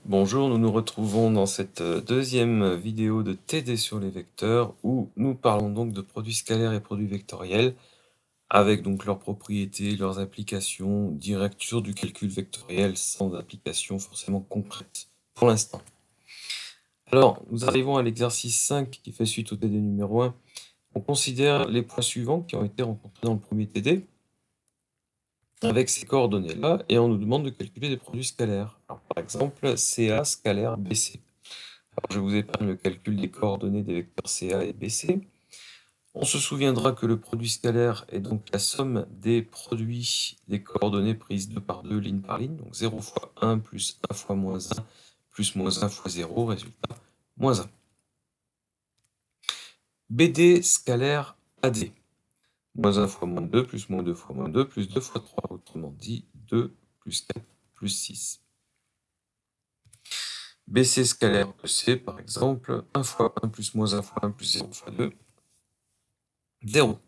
Bonjour, nous nous retrouvons dans cette deuxième vidéo de TD sur les vecteurs où nous parlons donc de produits scalaires et produits vectoriels avec donc leurs propriétés, leurs applications directes sur du calcul vectoriel sans application forcément concrète pour l'instant. Alors, nous arrivons à l'exercice 5 qui fait suite au TD numéro 1. On considère les points suivants qui ont été rencontrés dans le premier TD avec ces coordonnées-là et on nous demande de calculer des produits scalaires. Alors, par exemple, CA scalaire BC. Alors, je vous épargne le calcul des coordonnées des vecteurs CA et BC. On se souviendra que le produit scalaire est donc la somme des produits des coordonnées prises 2 par 2, ligne par ligne, donc 0 fois 1 plus 1 fois moins 1 plus moins 1 fois 0, résultat moins 1. BD scalaire AD, moins 1 fois moins 2 plus moins 2 fois moins 2 plus 2 fois 3, autrement dit 2 plus 4 plus 6. BC scalaire EC, par exemple, 1 fois 1 plus moins 1 fois 1 plus 0 fois 2, 0.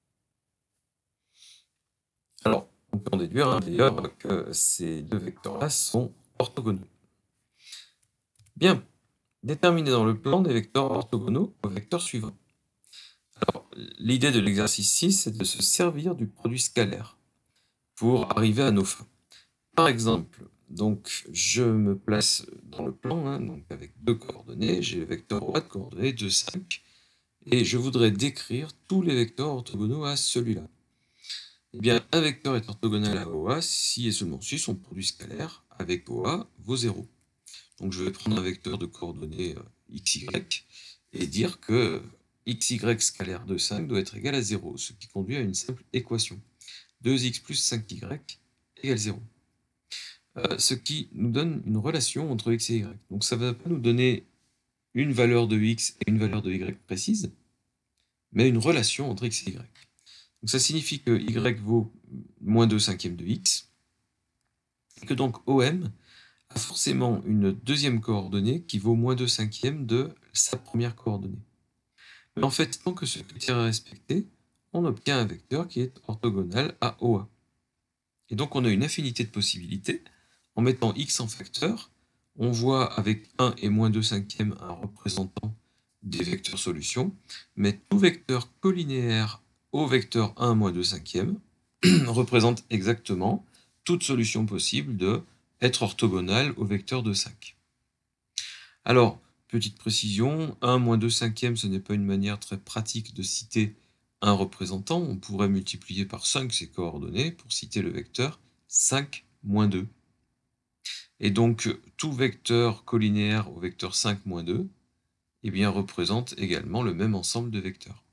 Alors, on peut en déduire d'ailleurs que ces deux vecteurs-là sont orthogonaux. Bien, déterminer dans le plan des vecteurs orthogonaux aux vecteurs suivants. Alors, l'idée de l'exercice 6, c'est de se servir du produit scalaire pour arriver à nos fins. Par exemple, donc, je me place dans le plan, donc avec deux coordonnées, j'ai le vecteur OA de coordonnées 2, 5, et je voudrais décrire tous les vecteurs orthogonaux à celui-là. Eh bien, un vecteur est orthogonal à OA si et seulement si son produit scalaire avec OA vaut 0. Donc je vais prendre un vecteur de coordonnées xy et dire que xy scalaire de 5 doit être égal à 0, ce qui conduit à une simple équation. 2x plus 5y égale 0. Ce qui nous donne une relation entre x et y. Donc ça ne va pas nous donner une valeur de x et une valeur de y précise, mais une relation entre x et y. Donc ça signifie que y vaut moins 2 cinquièmes de x, et que donc OM a forcément une deuxième coordonnée qui vaut moins 2 cinquièmes de sa première coordonnée. Mais en fait, tant que ce critère est respecté, on obtient un vecteur qui est orthogonal à OA. Et donc on a une infinité de possibilités. En mettant x en facteur, on voit avec 1 et moins 2 cinquièmes un représentant des vecteurs solutions, mais tout vecteur collinéaire au vecteur 1 moins 2 cinquièmes représente exactement toute solution possible de être orthogonale au vecteur de 5. Alors, petite précision, 1 moins 2 cinquièmes, ce n'est pas une manière très pratique de citer un représentant. On pourrait multiplier par 5 ses coordonnées pour citer le vecteur 5 moins 2. Et donc, tout vecteur collinéaire au vecteur 5 moins 2 eh bien, représente également le même ensemble de vecteurs.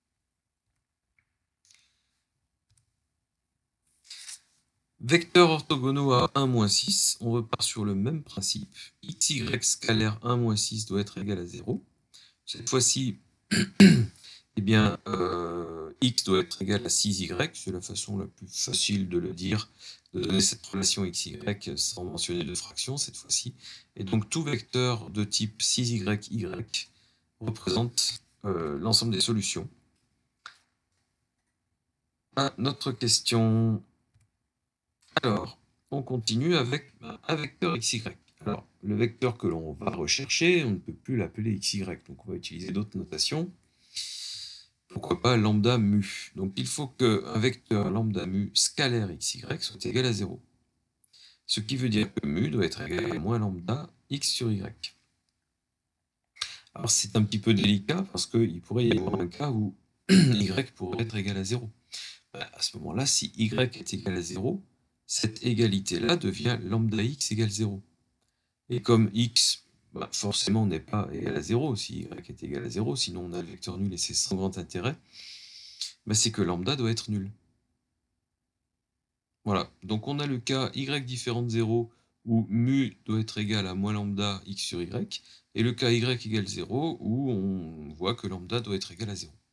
Vecteurs orthogonaux à 1 moins 6, on repart sur le même principe. xy scalaire 1 moins 6 doit être égal à 0. Cette fois-ci, eh bien, x doit être égal à 6y, c'est la façon la plus facile de le dire, de donner cette relation xy sans mentionner de fraction cette fois-ci. Et donc tout vecteur de type 6y, y représente l'ensemble des solutions. À notre question. Alors, on continue avec un vecteur xy. Alors, le vecteur que l'on va rechercher, on ne peut plus l'appeler xy, donc on va utiliser d'autres notations. Pourquoi pas lambda mu. Donc il faut qu'un vecteur lambda mu scalaire xy soit égal à 0. Ce qui veut dire que mu doit être égal à moins lambda x sur y. Alors c'est un petit peu délicat parce qu'il pourrait y avoir un cas où y pourrait être égal à 0. À ce moment-là, si y est égal à 0, cette égalité-là devient lambda x égale 0. Et comme x, forcément, n'est pas égal à 0, si y est égal à 0, sinon on a le vecteur nul et c'est sans grand intérêt, c'est que lambda doit être nul. Voilà, donc on a le cas y différent de 0, où mu doit être égal à moins lambda x sur y, et le cas y égale 0, où on voit que lambda doit être égal à 0.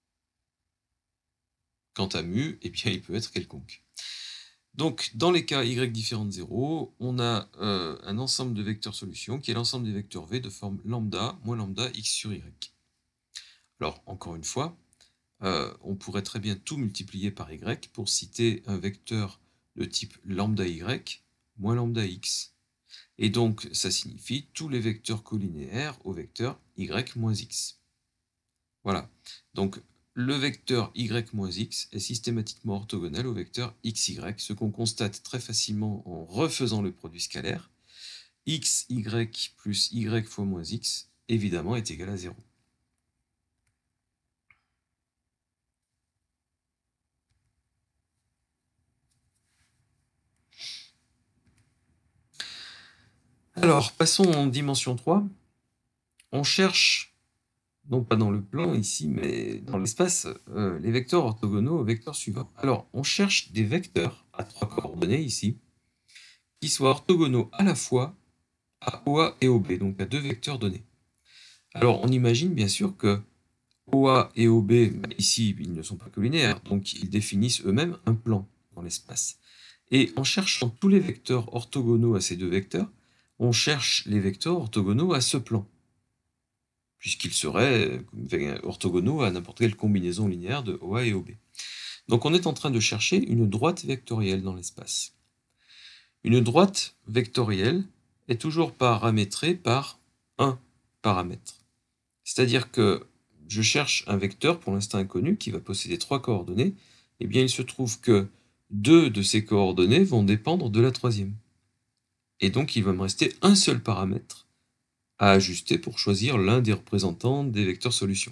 Quant à mu, eh bien, il peut être quelconque. Donc, dans les cas y différent de 0, on a un ensemble de vecteurs solutions qui est l'ensemble des vecteurs v de forme lambda moins lambda x sur y. Alors, encore une fois, on pourrait très bien tout multiplier par y pour citer un vecteur de type lambda y moins lambda x. Et donc, ça signifie tous les vecteurs collinéaires au vecteur y moins x. Voilà. Donc, le vecteur y moins x est systématiquement orthogonal au vecteur xy, ce qu'on constate très facilement en refaisant le produit scalaire. Xy plus y fois moins x, évidemment, est égal à 0. Alors, passons en dimension 3. On cherche, non pas dans le plan ici, mais dans l'espace, les vecteurs orthogonaux au vecteur suivant. Alors, on cherche des vecteurs à 3 coordonnées ici, qui soient orthogonaux à la fois à OA et OB, donc à 2 vecteurs donnés. Alors, on imagine bien sûr que OA et OB, ici, ils ne sont pas collinéaires, donc ils définissent eux-mêmes un plan dans l'espace. Et en cherchant tous les vecteurs orthogonaux à ces deux vecteurs, on cherche les vecteurs orthogonaux à ce plan, puisqu'ils seraient orthogonaux à n'importe quelle combinaison linéaire de OA et OB. Donc on est en train de chercher une droite vectorielle dans l'espace. Une droite vectorielle est toujours paramétrée par un paramètre. C'est-à-dire que je cherche un vecteur, pour l'instant inconnu, qui va posséder 3 coordonnées. Eh bien, il se trouve que 2 de ces coordonnées vont dépendre de la troisième. Et donc, il va me rester un seul paramètre à ajuster pour choisir l'un des représentants des vecteurs solutions.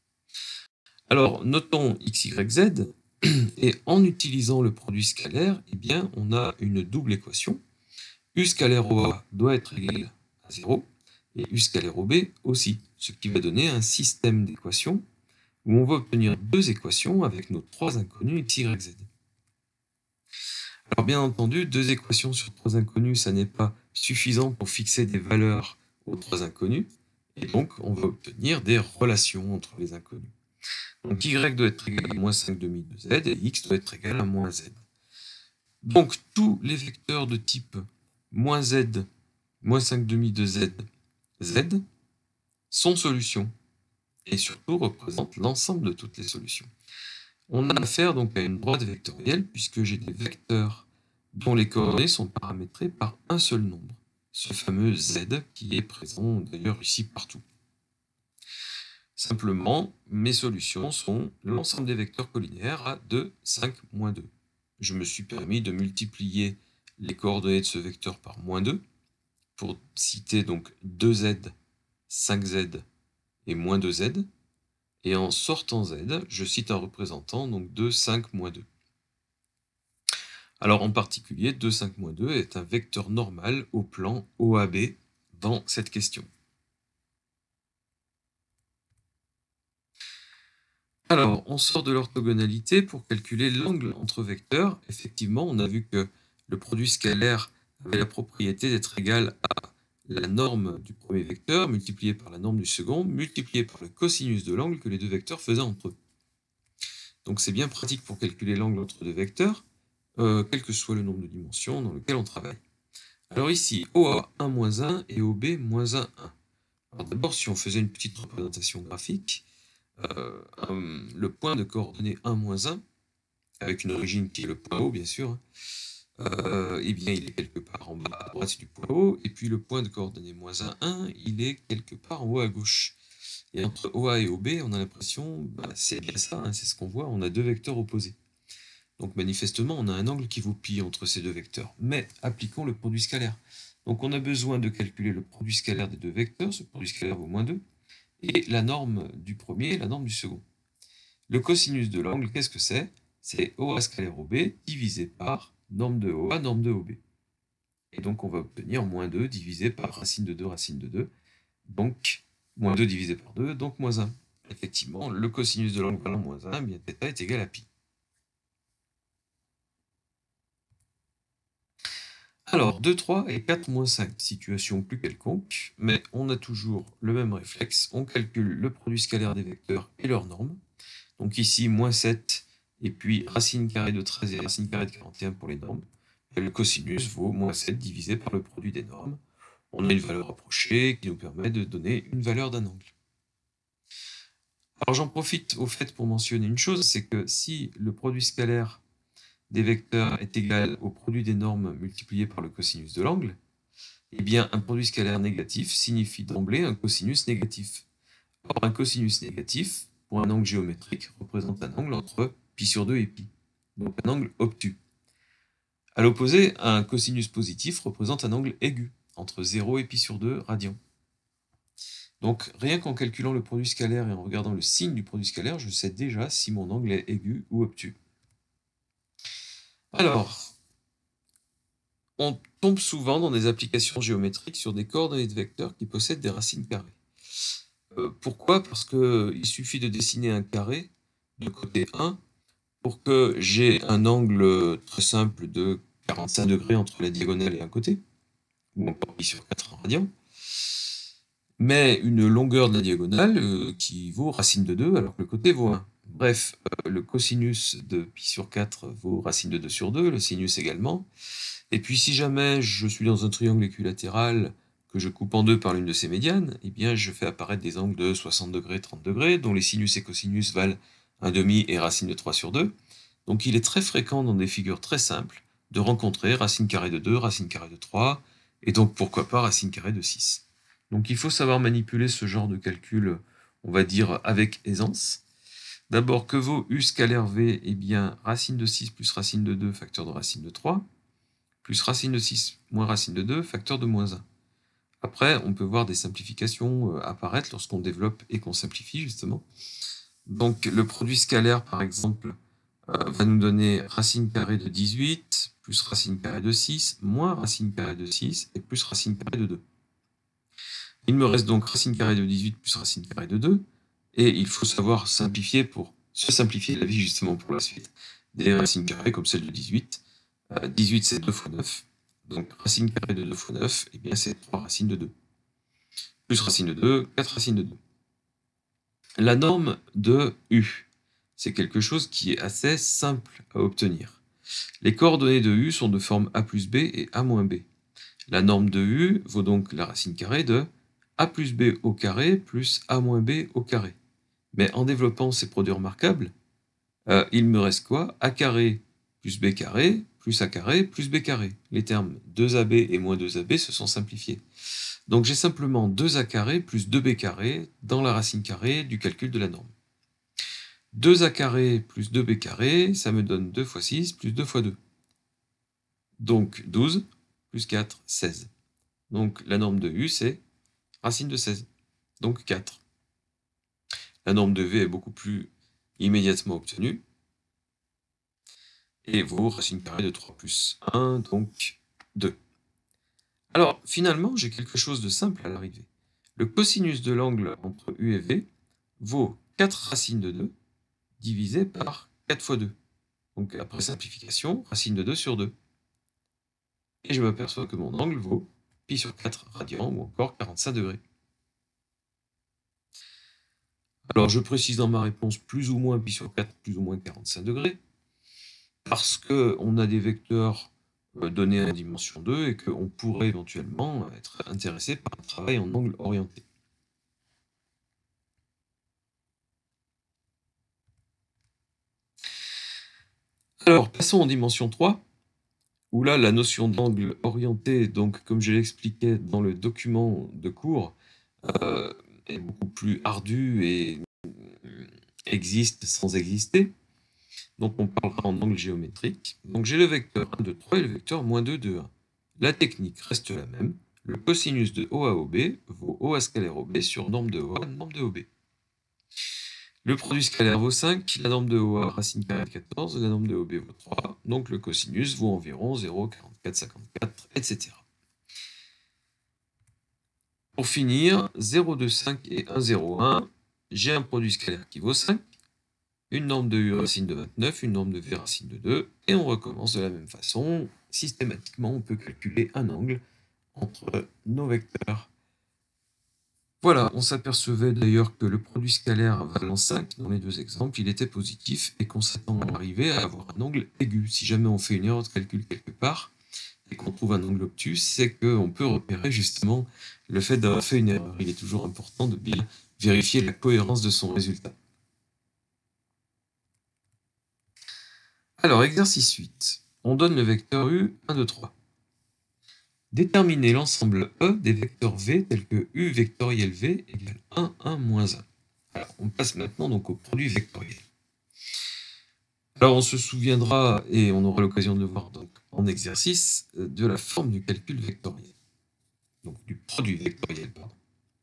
Alors, notons x, y, z, et en utilisant le produit scalaire, eh bien, on a une double équation. U scalaire OA doit être égal à 0, et U scalaire OB aussi, ce qui va donner un système d'équations où on va obtenir deux équations avec nos trois inconnus x, y, z. Alors bien entendu, deux équations sur trois inconnus, ça n'est pas suffisant pour fixer des valeurs aux trois inconnus, et donc on va obtenir des relations entre les inconnus. Donc y doit être égal à moins 5 demi de z, et x doit être égal à moins z. Donc tous les vecteurs de type moins z, moins 5 demi de z, z, sont solutions, et surtout représentent l'ensemble de toutes les solutions. On a affaire donc à une droite vectorielle, puisque j'ai des vecteurs dont les coordonnées sont paramétrées par un seul nombre, ce fameux z qui est présent d'ailleurs ici partout. Simplement, mes solutions sont l'ensemble des vecteurs collinéaires à 2, 5, moins 2. Je me suis permis de multiplier les coordonnées de ce vecteur par moins 2, pour citer donc 2z, 5z et moins 2z, et en sortant z, je cite un représentant, donc 2, 5, moins 2. Alors en particulier, 2, 5, moins 2 est un vecteur normal au plan OAB dans cette question. Alors, on sort de l'orthogonalité pour calculer l'angle entre vecteurs. Effectivement, on a vu que le produit scalaire avait la propriété d'être égal à la norme du premier vecteur multiplié par la norme du second, multiplié par le cosinus de l'angle que les deux vecteurs faisaient entre eux. Donc c'est bien pratique pour calculer l'angle entre deux vecteurs, quel que soit le nombre de dimensions dans lequel on travaille. Alors ici, OA 1 moins 1 et OB moins 1, 1. Alors d'abord, si on faisait une petite représentation graphique, le point de coordonnées 1 moins 1, avec une origine qui est le point haut bien sûr, eh bien il est quelque part en bas à droite du point haut, et puis le point de coordonnées moins 1, 1, il est quelque part en haut à gauche. Et entre OA et OB, on a l'impression, c'est bien ça, hein, c'est ce qu'on voit, on a deux vecteurs opposés. Donc manifestement, on a un angle qui vaut pi entre ces deux vecteurs. Mais appliquons le produit scalaire. Donc on a besoin de calculer le produit scalaire des deux vecteurs, ce produit scalaire vaut moins 2, et la norme du premier et la norme du second. Le cosinus de l'angle, qu'est-ce que c'est? C'est OA scalaire OB divisé par norme de OA, norme de OB. Et donc on va obtenir moins 2 divisé par racine de 2, racine de 2. Donc moins 2 divisé par 2, donc moins 1. Effectivement, le cosinus de l'angle valant moins 1, bien θ est égal à pi. Alors, 2, 3 et 4, moins 5, situation plus quelconque, mais on a toujours le même réflexe, on calcule le produit scalaire des vecteurs et leurs normes. Donc ici, moins 7, et puis racine carrée de 13 et racine carrée de 41 pour les normes. Et le cosinus vaut moins 7 divisé par le produit des normes. On a une valeur approchée qui nous permet de donner une valeur d'un angle. Alors j'en profite au fait pour mentionner une chose, c'est que si le produit scalaire des vecteurs est égal au produit des normes multiplié par le cosinus de l'angle, Eh bien, un produit scalaire négatif signifie d'emblée un cosinus négatif. Or, un cosinus négatif, pour un angle géométrique, représente un angle entre pi sur 2 et pi, donc un angle obtus. À l'opposé, un cosinus positif représente un angle aigu, entre 0 et pi sur 2 radians. Donc, rien qu'en calculant le produit scalaire et en regardant le signe du produit scalaire, je sais déjà si mon angle est aigu ou obtus. Alors, on tombe souvent dans des applications géométriques sur des coordonnées de vecteurs qui possèdent des racines carrées. Pourquoi? Parce qu'il suffit de dessiner un carré de côté 1 pour que j'ai un angle très simple de 45 degrés entre la diagonale et un côté, ou encore pi sur 4 en radian, mais une longueur de la diagonale qui vaut racine de 2 alors que le côté vaut 1. Bref, le cosinus de pi sur 4 vaut racine de 2 sur 2, le sinus également. Et puis si jamais je suis dans un triangle équilatéral que je coupe en deux par l'une de ses médianes, eh bien je fais apparaître des angles de 60 degrés, 30 degrés, dont les sinus et cosinus valent 1,5 et racine de 3 sur 2. Donc il est très fréquent dans des figures très simples de rencontrer racine carrée de 2, racine carrée de 3, et donc pourquoi pas racine carrée de 6. Donc il faut savoir manipuler ce genre de calcul, on va dire, avec aisance. D'abord, que vaut u scalaire v? Eh bien, racine de 6 plus racine de 2, facteur de racine de 3, plus racine de 6 moins racine de 2, facteur de moins 1. Après, on peut voir des simplifications apparaître lorsqu'on développe et qu'on simplifie, justement. Donc, le produit scalaire, par exemple, va nous donner racine carrée de 18, plus racine carrée de 6, moins racine carrée de 6, et plus racine carrée de 2. Il me reste donc racine carrée de 18 plus racine carrée de 2, et il faut savoir simplifier pour se simplifier la vie, justement, pour la suite. Des racines carrées comme celle de 18. 18, c'est 2 fois 9. Donc, racine carrée de 2 fois 9, eh bien, c'est 3 racines de 2. Plus racine de 2, 4 racines de 2. La norme de U, c'est quelque chose qui est assez simple à obtenir. Les coordonnées de U sont de forme A plus B et A moins B. La norme de U vaut donc la racine carrée de A plus B au carré plus A moins B au carré. Mais en développant ces produits remarquables, il me reste quoi? A carré plus B carré plus A carré plus B carré. Les termes 2AB et moins 2AB se sont simplifiés. Donc j'ai simplement 2A carré plus 2B carré dans la racine carrée du calcul de la norme. 2A carré plus 2B carré, ça me donne 2 fois 6 plus 2 fois 2. Donc 12 plus 4, 16. Donc la norme de U, c'est racine de 16. Donc 4. La norme de V est beaucoup plus immédiatement obtenue. Et vaut racine carrée de 3 plus 1, donc 2. Alors, finalement, j'ai quelque chose de simple à l'arrivée. Le cosinus de l'angle entre U et V vaut 4 racines de 2 divisé par 4 fois 2. Donc, après simplification, racine de 2 sur 2. Et je m'aperçois que mon angle vaut pi sur 4 radians ou encore 45 degrés. Alors, je précise dans ma réponse plus ou moins pi sur 4, plus ou moins 45 degrés, parce qu'on a des vecteurs donnés à la dimension 2 et qu'on pourrait éventuellement être intéressé par un travail en angle orienté. Alors, passons en dimension 3, où là, la notion d'angle orienté, donc comme je l'expliquais dans le document de cours, est beaucoup plus ardue et existe sans exister. Donc on parlera en angle géométrique. Donc j'ai le vecteur 1, 2, 3 et le vecteur moins 2, 2, 1. La technique reste la même. Le cosinus de OA OB vaut OA scalaire OB sur norme de OA, norme de OB. Le produit scalaire vaut 5, la norme de OA racine carrée de 14, la norme de OB vaut 3, donc le cosinus vaut environ 0,44, 54, etc. Pour finir, 0,25 et 1,01, j'ai un produit scalaire qui vaut 5, une norme de U racine de 29, une norme de V racine de 2, et on recommence de la même façon. Systématiquement, on peut calculer un angle entre nos vecteurs. Voilà, on s'apercevait d'ailleurs que le produit scalaire valant 5 dans les deux exemples, il était positif et qu'on s'attend à arriver à avoir un angle aigu. Si jamais on fait une erreur de calcul quelque part et qu'on trouve un angle obtus, c'est qu'on peut repérer justement le fait d'avoir fait une erreur. Il est toujours important de bien vérifier la cohérence de son résultat. Alors, exercice 8. On donne le vecteur U, 1, 2, 3. Déterminer l'ensemble E des vecteurs V tels que U vectoriel V égale 1, 1, moins 1. Alors, on passe maintenant donc au produit vectoriel. Alors, on se souviendra, et on aura l'occasion de le voir donc en exercice, de la forme du calcul vectoriel. Donc, du produit vectoriel, pardon.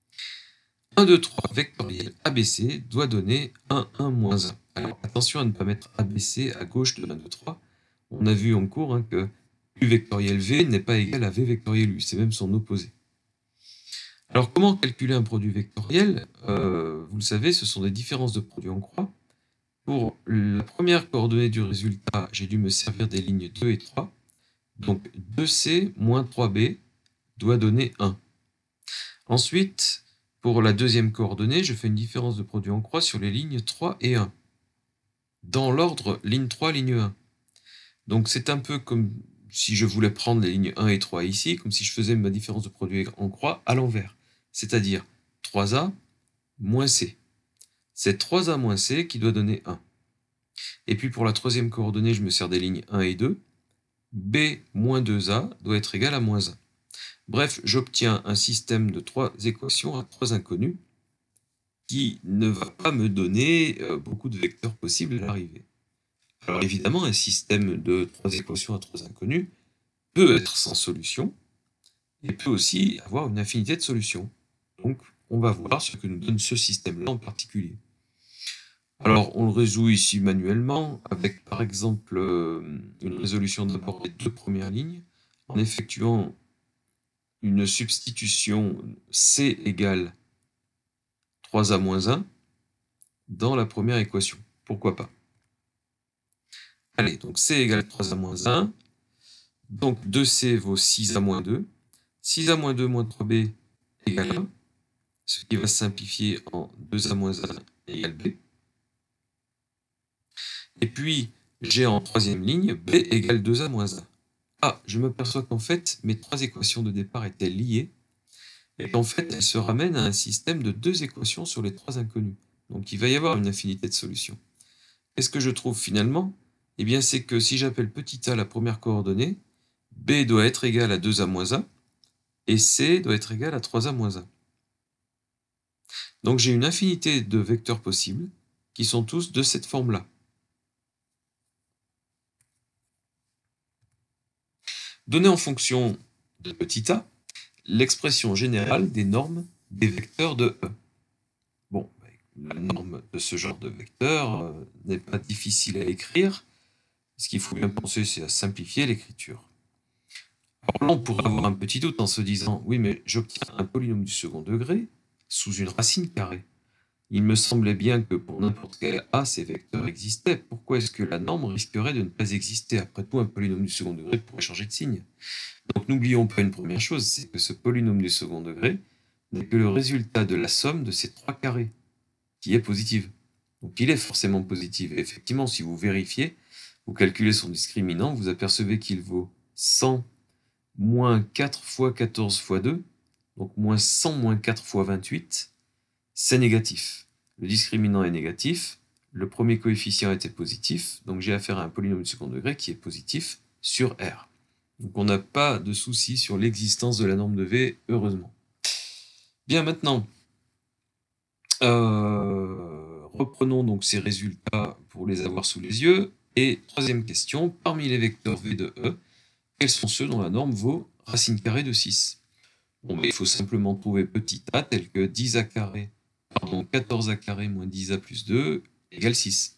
1, 2, 3 vectoriel ABC doit donner 1, 1, moins 1. Alors, attention à ne pas mettre ABC à gauche de 1, 2, 3. On a vu en cours que U vectoriel V n'est pas égal à V vectoriel U, c'est même son opposé. Alors, comment calculer un produit vectoriel? Vous le savez, ce sont des différences de produits en croix. Pour la première coordonnée du résultat, j'ai dû me servir des lignes 2 et 3. Donc 2C moins 3B doit donner 1. Ensuite, pour la deuxième coordonnée, je fais une différence de produit en croix sur les lignes 3 et 1. Dans l'ordre ligne 3, ligne 1. Donc c'est un peu comme si je voulais prendre les lignes 1 et 3 ici, comme si je faisais ma différence de produit en croix à l'envers. C'est-à-dire 3A moins C. C'est 3A moins C qui doit donner 1. Et puis pour la troisième coordonnée, je me sers des lignes 1 et 2. B moins 2A doit être égal à moins 1. Bref, j'obtiens un système de 3 équations à 3 inconnus qui ne va pas me donner beaucoup de vecteurs possibles à l'arrivée. Alors évidemment, un système de 3 équations à 3 inconnus peut être sans solution et peut aussi avoir une infinité de solutions. Donc, on va voir ce que nous donne ce système-là en particulier. Alors, on le résout ici manuellement avec, par exemple, une résolution d'abord des deux premières lignes, en effectuant une substitution C égale 3A moins 1 dans la première équation. Pourquoi pas? Allez, donc C égale 3A moins 1. Donc 2C vaut 6A moins 2. 6A moins 2 moins 3B égale 1. Ce qui va se simplifier en 2A moins 1 égale B. Et puis, j'ai en troisième ligne B égale 2A moins 1. Ah, je m'aperçois qu'en fait, mes trois équations de départ étaient liées, et qu'en fait, elles se ramènent à un système de deux équations sur les trois inconnus. Donc, il va y avoir une infinité de solutions. Qu'est-ce que je trouve finalement? Eh bien, c'est que si j'appelle petit a la première coordonnée, B doit être égal à 2A moins 1, et C doit être égal à 3A moins 1. Donc, j'ai une infinité de vecteurs possibles, qui sont tous de cette forme-là. Donner en fonction de petit a l'expression générale des normes des vecteurs de E. Bon, la norme de ce genre de vecteur n'est pas difficile à écrire. Ce qu'il faut bien penser, c'est à simplifier l'écriture. Alors là, on pourrait avoir un petit doute en se disant, oui, mais j'obtiens un polynôme du second degré sous une racine carrée. Il me semblait bien que pour n'importe quel a, ces vecteurs existaient. Pourquoi est-ce que la norme risquerait de ne pas exister? Après tout, un polynôme du second degré pourrait changer de signe. Donc n'oublions pas une première chose, c'est que ce polynôme du second degré n'est que le résultat de la somme de ces trois carrés, qui est positive. Donc il est forcément positif. Et effectivement, si vous vérifiez, vous calculez son discriminant, vous apercevez qu'il vaut 100 moins 4 fois 14 fois 2, donc moins 100 moins 4 fois 28, c'est négatif. Le discriminant est négatif, le premier coefficient était positif, donc j'ai affaire à un polynôme du second degré qui est positif sur R. Donc on n'a pas de souci sur l'existence de la norme de V, heureusement. Bien, maintenant, reprenons donc ces résultats pour les avoir sous les yeux. Et troisième question, parmi les vecteurs V de E, quels sont ceux dont la norme vaut racine carrée de 6? Bon, mais il faut simplement trouver petit a tel que 10a carré, pardon, 14a carré moins 10a plus 2 égale 6.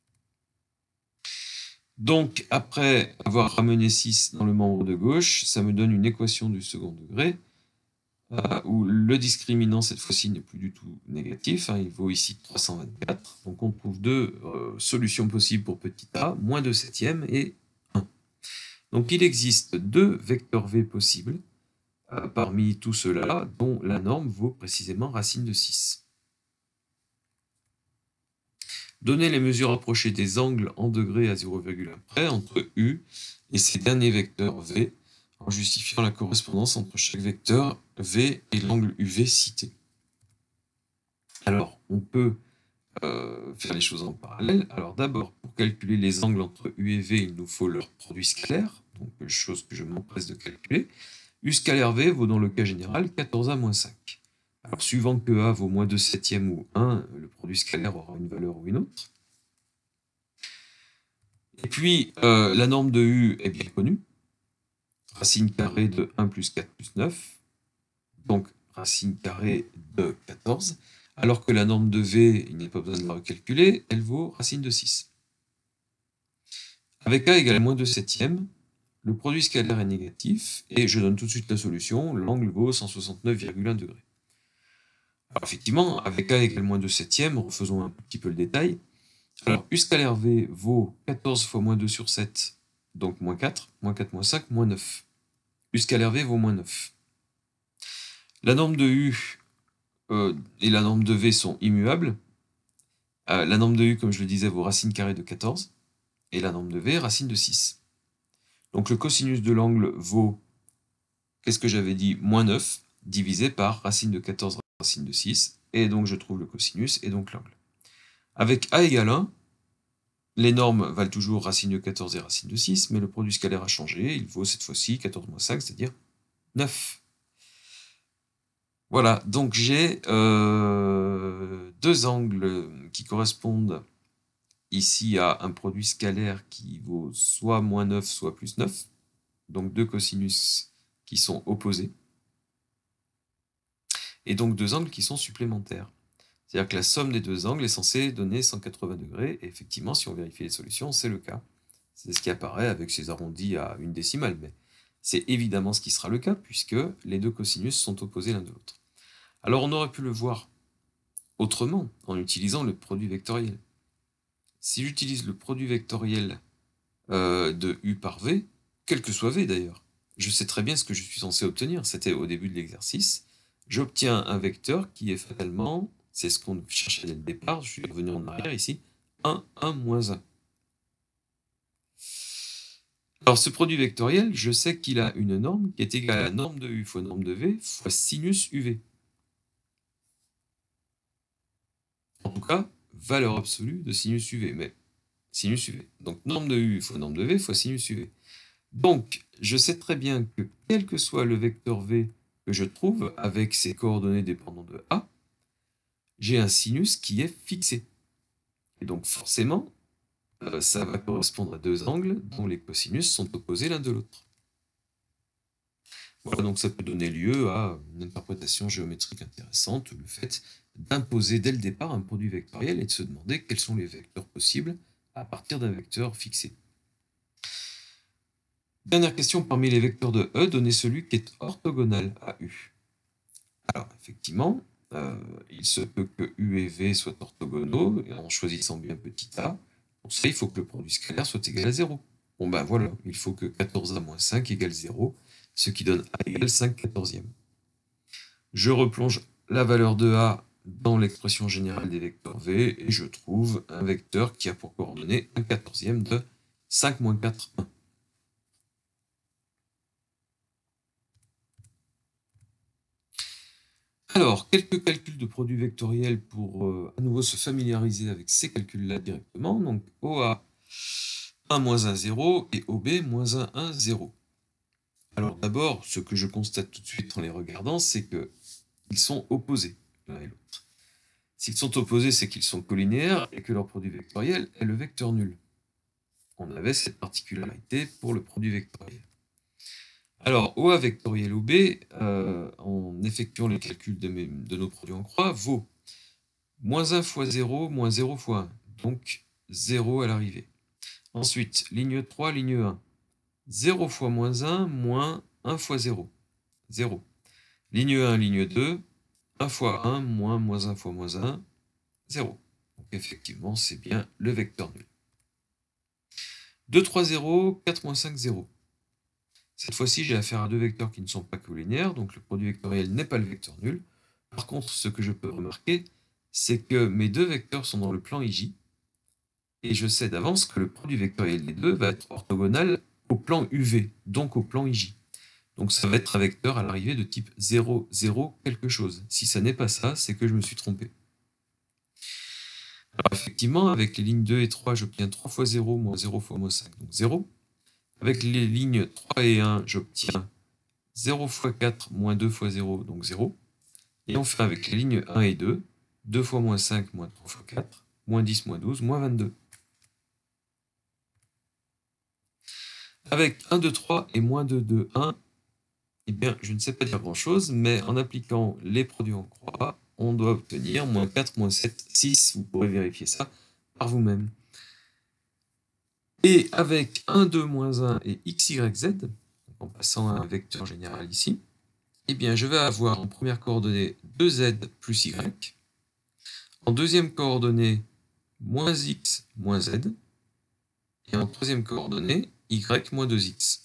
Donc, après avoir ramené 6 dans le membre de gauche, ça me donne une équation du second degré, où le discriminant, cette fois-ci, n'est plus du tout négatif, il vaut ici 324. Donc on trouve deux solutions possibles pour petit a, moins 2 septièmes et 1. Donc il existe deux vecteurs v possibles, parmi tous ceux-là, dont la norme vaut précisément racine de 6. Donner les mesures approchées des angles en degrés à 0,1 près entre U et ces derniers vecteurs V, en justifiant la correspondance entre chaque vecteur V et l'angle UV cité. Alors, on peut faire les choses en parallèle. Alors d'abord, pour calculer les angles entre U et V, il nous faut leur produit scalaire, donc chose que je m'empresse de calculer. U scalaire V vaut dans le cas général 14A moins 5. Alors, suivant que A vaut moins 2/7 ou 1, le produit scalaire aura une valeur ou une autre. Et puis, la norme de U est bien connue. Racine carrée de 1 plus 4 plus 9. Donc, racine carrée de 14. Alors que la norme de V, il n'y a pas besoin de la recalculer, elle vaut racine de 6. Avec A égale moins 2/7, le produit scalaire est négatif, et je donne tout de suite la solution, l'angle vaut 169,1 degrés. Alors effectivement, avec A égale moins 2/7, refaisons un petit peu le détail. Alors, U scalaire V vaut 14 fois moins 2 sur 7, donc moins 4, moins 4 moins 5, moins 9. U scalaire V vaut moins 9. La norme de U et la norme de V sont immuables. La norme de U, comme je le disais, vaut racine carrée de 14, et la norme de V, racine de 6. Donc le cosinus de l'angle vaut, qu'est-ce que j'avais dit, moins 9, divisé par racine de 14, racine de 6, et donc je trouve le cosinus, et donc l'angle. Avec A égale 1, les normes valent toujours racine de 14 et racine de 6, mais le produit scalaire a changé, il vaut cette fois-ci 14 moins 5, c'est-à-dire 9. Voilà, donc j'ai deux angles qui correspondent ici à un produit scalaire qui vaut soit moins 9, soit plus 9, donc deux cosinus qui sont opposés, et donc deux angles qui sont supplémentaires. C'est-à-dire que la somme des deux angles est censée donner 180 degrés, et effectivement, si on vérifie les solutions, c'est le cas. C'est ce qui apparaît avec ces arrondis à une décimale, mais c'est évidemment ce qui sera le cas, puisque les deux cosinus sont opposés l'un de l'autre. Alors on aurait pu le voir autrement, en utilisant le produit vectoriel. Si j'utilise le produit vectoriel de U par V, quel que soit V d'ailleurs, je sais très bien ce que je suis censé obtenir. C'était au début de l'exercice. J'obtiens un vecteur qui est fatalement, c'est ce qu'on cherchait dès le départ, je suis revenu en arrière ici, 1, 1, moins 1. Alors ce produit vectoriel, je sais qu'il a une norme qui est égale à la norme de U fois norme de V fois sinus UV. En tout cas, valeur absolue de sinus UV, mais sinus UV. Donc norme de U fois norme de V fois sinus UV. Donc, je sais très bien que quel que soit le vecteur V que je trouve avec ses coordonnées dépendantes de A, j'ai un sinus qui est fixé. Et donc forcément, ça va correspondre à deux angles dont les cosinus sont opposés l'un de l'autre. Voilà, donc ça peut donner lieu à une interprétation géométrique intéressante, le fait d'imposer dès le départ un produit vectoriel et de se demander quels sont les vecteurs possibles à partir d'un vecteur fixé. Dernière question, parmi les vecteurs de E, donnez celui qui est orthogonal à U. Alors, effectivement, il se peut que U et V soient orthogonaux, et en choisissant bien petit a, pour ça, il faut que le produit scalaire soit égal à 0. Bon ben voilà, il faut que 14a moins 5 égale 0, ce qui donne a égale 5 quatorzièmes. Je replonge la valeur de a dans l'expression générale des vecteurs V, et je trouve un vecteur qui a pour coordonnée 1 quatorzième de 5 moins 4, 1. Alors, quelques calculs de produits vectoriels pour à nouveau se familiariser avec ces calculs-là directement. Donc, OA 1 moins 1, 0 et OB moins 1, 1, 0. Alors d'abord, ce que je constate tout de suite en les regardant, c'est qu'ils sont opposés l'un et l'autre. S'ils sont opposés, c'est qu'ils sont collinéaires et que leur produit vectoriel est le vecteur nul. On avait cette particularité pour le produit vectoriel. Alors, OA vectoriel OB, en effectuant les calculs de nos produits en croix, vaut moins 1 fois 0, moins 0 fois 1, donc 0 à l'arrivée. Ensuite, ligne 3, ligne 1, 0 fois moins 1, moins 1 fois 0, 0. Ligne 1, ligne 2, 1 fois 1, moins 1 fois moins 1, 0. Donc effectivement, c'est bien le vecteur nul. 2, 3, 0, 4, moins 5, 0. Cette fois-ci, j'ai affaire à deux vecteurs qui ne sont pas collinéaires, donc le produit vectoriel n'est pas le vecteur nul. Par contre, ce que je peux remarquer, c'est que mes deux vecteurs sont dans le plan IJ, et je sais d'avance que le produit vectoriel des deux va être orthogonal au plan UV, donc au plan IJ. Donc ça va être un vecteur à l'arrivée de type 0, 0, quelque chose. Si ça n'est pas ça, c'est que je me suis trompé. Alors effectivement, avec les lignes 2 et 3, j'obtiens 3 fois 0, moins 0 fois moins 5, donc 0. Avec les lignes 3 et 1, j'obtiens 0 fois 4 moins 2 fois 0, donc 0. Et on fait avec les lignes 1 et 2, 2 fois moins 5 moins 3 fois 4, moins 10 moins 12, moins 22. Avec 1, 2, 3 et moins 2, 2, 1, eh bien, je ne sais pas dire grand-chose, mais en appliquant les produits en croix, on doit obtenir moins 4, moins 7, 6. Vous pourrez vérifier ça par vous-même. Et avec 1, 2, moins 1 et x, y, z, en passant à un vecteur général ici, eh bien, je vais avoir en première coordonnée 2z plus y, en deuxième coordonnée moins x moins z, et en troisième coordonnée y moins 2x.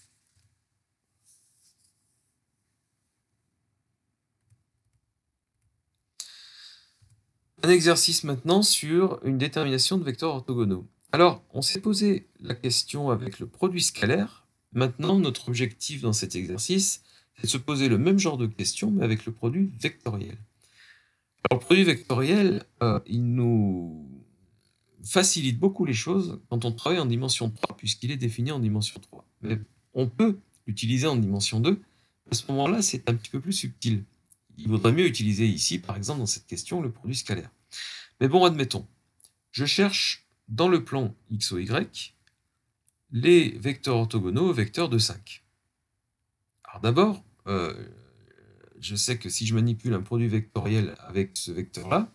Un exercice maintenant sur une détermination de vecteurs orthogonaux. Alors, on s'est posé la question avec le produit scalaire. Maintenant, notre objectif dans cet exercice, c'est de se poser le même genre de question, mais avec le produit vectoriel. Alors, le produit vectoriel, il nous facilite beaucoup les choses quand on travaille en dimension 3, puisqu'il est défini en dimension 3. Mais on peut l'utiliser en dimension 2. À ce moment-là, c'est un petit peu plus subtil. Il vaudrait mieux utiliser ici, par exemple, dans cette question, le produit scalaire. Mais bon, admettons. Je cherche dans le plan x ou y les vecteurs orthogonaux aux vecteurs de 5. Alors d'abord, je sais que si je manipule un produit vectoriel avec ce vecteur-là,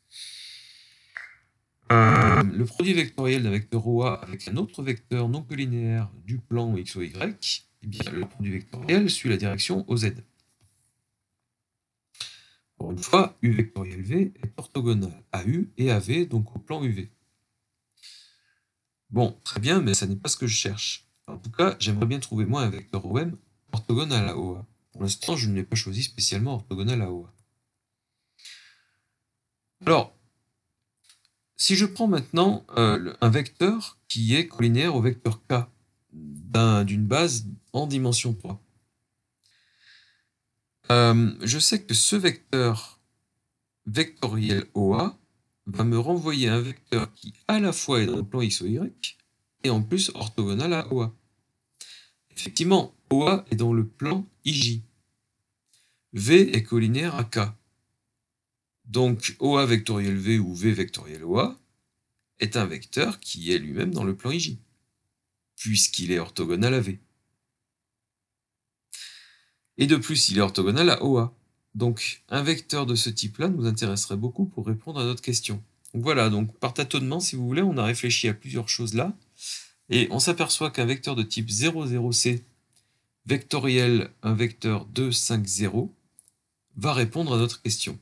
le produit vectoriel d'un vecteur OA avec un autre vecteur non collinéaire du plan x ou y, eh bien, le produit vectoriel suit la direction OZ. Encore une fois, U vectoriel V est orthogonal à U et à V, donc au plan UV. Bon, très bien, mais ça n'est pas ce que je cherche. En tout cas, j'aimerais bien trouver moi un vecteur OM orthogonal à OA. Pour l'instant, je ne l'ai pas choisi spécialement orthogonal à OA. Alors, si je prends maintenant un vecteur qui est collinéaire au vecteur K d'une base en dimension 3, je sais que ce vecteur vectoriel OA va me renvoyer un vecteur qui à la fois est dans le plan X ou Y et en plus orthogonal à OA. Effectivement, OA est dans le plan IJ. V est collinéaire à K. Donc OA vectoriel V ou V vectoriel OA est un vecteur qui est lui-même dans le plan IJ, puisqu'il est orthogonal à V. Et de plus, il est orthogonal à OA. Donc un vecteur de ce type-là nous intéresserait beaucoup pour répondre à notre question. Donc voilà, donc par tâtonnement, si vous voulez, on a réfléchi à plusieurs choses là, et on s'aperçoit qu'un vecteur de type 0, 0C, vectoriel, un vecteur 2, 5, 0, va répondre à notre question.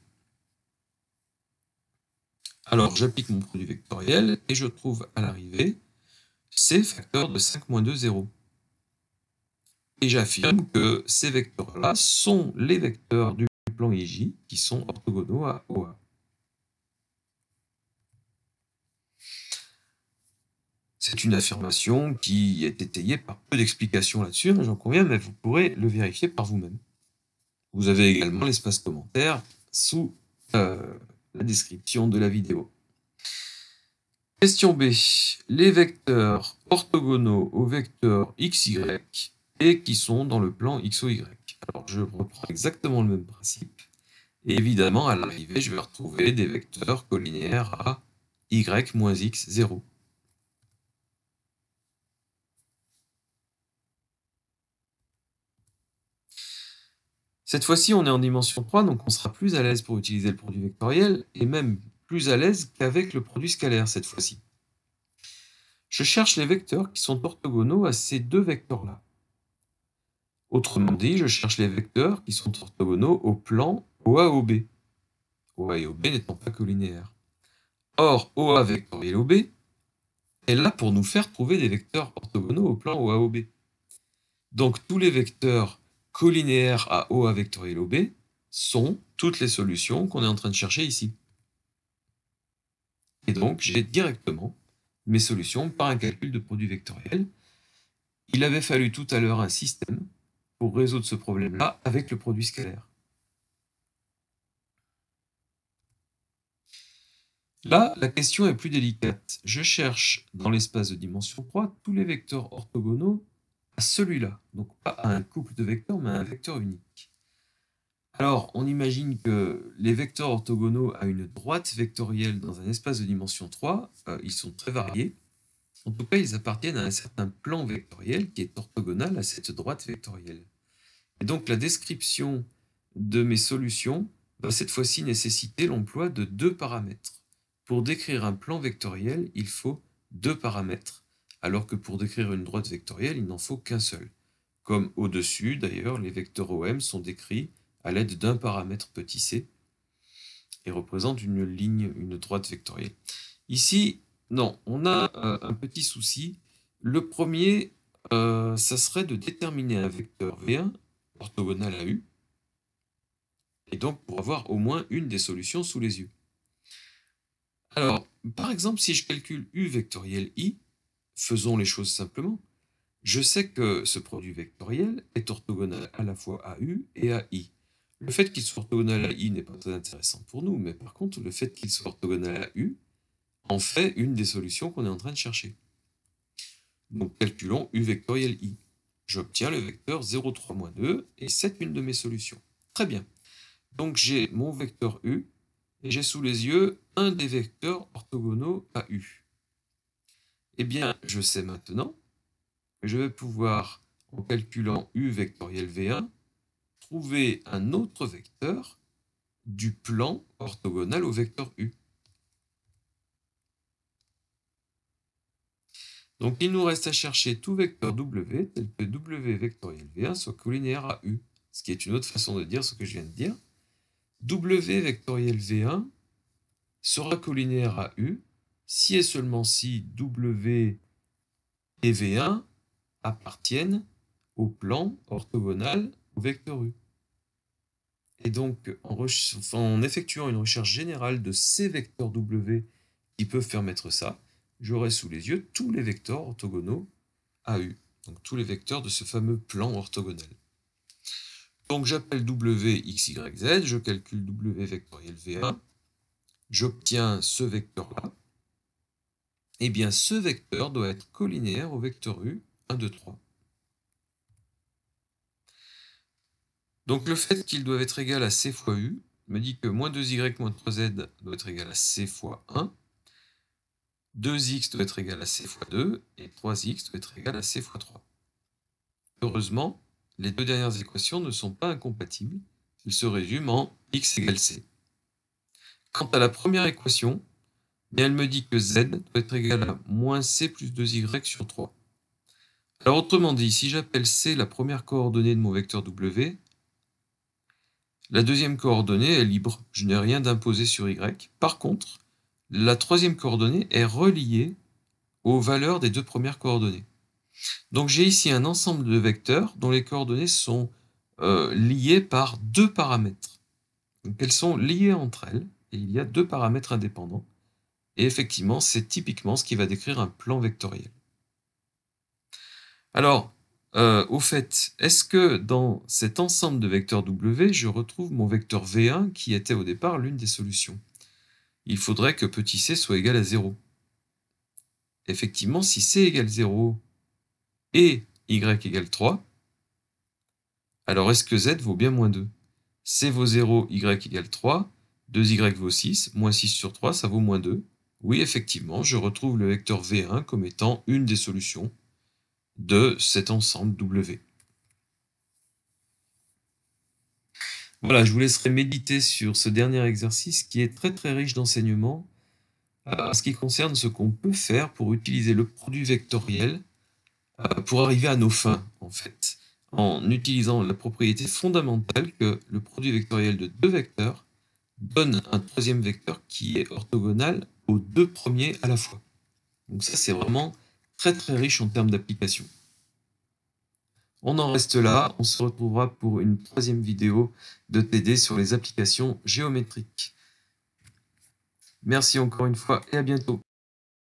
Alors j'applique mon produit vectoriel et je trouve à l'arrivée C facteur de 5 moins 2, 0. Et j'affirme que ces vecteurs-là sont les vecteurs du plan IJ qui sont orthogonaux à OA. C'est une affirmation qui est étayée par peu d'explications là-dessus, j'en conviens, mais vous pourrez le vérifier par vous-même. Vous avez également l'espace commentaire sous la description de la vidéo. Question B. Les vecteurs orthogonaux aux vecteurs x, y et qui sont dans le plan x ou y. Alors je reprends exactement le même principe. Et évidemment, à l'arrivée, je vais retrouver des vecteurs collinéaires à y moins x, 0. Cette fois-ci, on est en dimension 3, donc on sera plus à l'aise pour utiliser le produit vectoriel, et même plus à l'aise qu'avec le produit scalaire cette fois-ci. Je cherche les vecteurs qui sont orthogonaux à ces deux vecteurs-là. Autrement dit, je cherche les vecteurs qui sont orthogonaux au plan OA-OB. OA et OB n'étant pas collinéaires. Or, OA vectoriel OB est là pour nous faire trouver des vecteurs orthogonaux au plan OA-OB. Donc tous les vecteurs collinéaires à OA vectoriel OB sont toutes les solutions qu'on est en train de chercher ici. Et donc j'ai directement mes solutions par un calcul de produit vectoriel. Il avait fallu tout à l'heure un système pour résoudre ce problème-là avec le produit scalaire. Là, la question est plus délicate. Je cherche dans l'espace de dimension 3 tous les vecteurs orthogonaux à celui-là, donc pas à un couple de vecteurs, mais à un vecteur unique. Alors, on imagine que les vecteurs orthogonaux à une droite vectorielle dans un espace de dimension 3, ils sont très variés. En tout cas, ils appartiennent à un certain plan vectoriel qui est orthogonal à cette droite vectorielle. Et donc, la description de mes solutions va cette fois-ci nécessiter l'emploi de deux paramètres. Pour décrire un plan vectoriel, il faut deux paramètres, alors que pour décrire une droite vectorielle, il n'en faut qu'un seul. Comme au-dessus, d'ailleurs, les vecteurs OM sont décrits à l'aide d'un paramètre petit c et représentent une ligne, une droite vectorielle. Ici, non, on a un petit souci. Le premier, ça serait de déterminer un vecteur V1 orthogonal à U, et donc pour avoir au moins une des solutions sous les yeux. Alors, par exemple, si je calcule U vectoriel I, faisons les choses simplement, je sais que ce produit vectoriel est orthogonal à la fois à U et à I. Le fait qu'il soit orthogonal à I n'est pas très intéressant pour nous, mais par contre, le fait qu'il soit orthogonal à U en fait une des solutions qu'on est en train de chercher. Donc calculons U vectoriel I. J'obtiens le vecteur 0, 3, moins 2, et c'est une de mes solutions. Très bien. Donc j'ai mon vecteur U, et j'ai sous les yeux un des vecteurs orthogonaux à U. Eh bien, je sais maintenant que je vais pouvoir, en calculant U vectoriel V1, trouver un autre vecteur du plan orthogonal au vecteur U. Donc il nous reste à chercher tout vecteur W tel que W vectoriel V1 soit collinéaire à U, ce qui est une autre façon de dire ce que je viens de dire. W vectoriel V1 sera collinéaire à U si et seulement si W et V1 appartiennent au plan orthogonal au vecteur U. Et donc, en effectuant une recherche générale de ces vecteurs W qui peuvent permettre ça, j'aurai sous les yeux tous les vecteurs orthogonaux à U, donc tous les vecteurs de ce fameux plan orthogonal. Donc j'appelle W, X, Y, Z, je calcule W vectoriel V1, j'obtiens ce vecteur-là. Eh bien, ce vecteur doit être collinéaire au vecteur U, 1, 2, 3. Donc le fait qu'ils doivent être égal à C fois U me dit que moins 2Y moins 3Z doit être égal à C fois 1, 2X doit être égal à C fois 2, et 3X doit être égal à C fois 3. Heureusement, les deux dernières équations ne sont pas incompatibles, elles se résument en X égale C. Quant à la première équation, elle me dit que Z doit être égal à moins C plus 2Y sur 3. Alors autrement dit, si j'appelle C la première coordonnée de mon vecteur W, la deuxième coordonnée est libre, je n'ai rien d'imposé sur Y. Par contre, la troisième coordonnée est reliée aux valeurs des deux premières coordonnées. Donc j'ai ici un ensemble de vecteurs dont les coordonnées sont liées par deux paramètres. Donc elles sont liées entre elles, et il y a deux paramètres indépendants. Et effectivement, c'est typiquement ce qui va décrire un plan vectoriel. Alors, au fait, est-ce que dans cet ensemble de vecteurs W, je retrouve mon vecteur V1 qui était au départ l'une des solutions? Il faudrait que petit c soit égal à 0. Effectivement, si c égale 0 et y égale 3, alors est-ce que z vaut bien moins 2? C vaut 0, y égale 3, 2y vaut 6, moins 6 sur 3, ça vaut moins 2. Oui, effectivement, je retrouve le vecteur V1 comme étant une des solutions de cet ensemble W. Voilà, je vous laisserai méditer sur ce dernier exercice qui est très très riche d'enseignements en ce qui concerne ce qu'on peut faire pour utiliser le produit vectoriel pour arriver à nos fins, en fait, en utilisant la propriété fondamentale que le produit vectoriel de deux vecteurs donne un troisième vecteur qui est orthogonal aux deux premiers à la fois. Donc ça, c'est vraiment très très riche en termes d'application. On en reste là, on se retrouvera pour une troisième vidéo de TD sur les applications géométriques. Merci encore une fois et à bientôt.